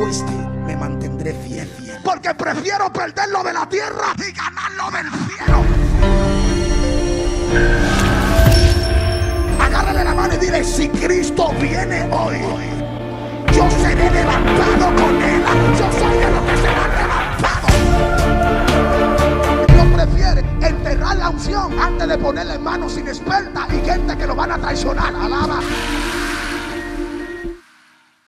existe, me mantendré fiel, porque prefiero perderlo de la tierra y ganarlo del cielo. Agárrale la mano y dile: si Cristo viene hoy, yo seré levantado con él. Yo soy de los que serán levantados. Dios prefiere enterrar la unción antes de ponerle en manos inexpertas y gente que lo van a traicionar. Alaba.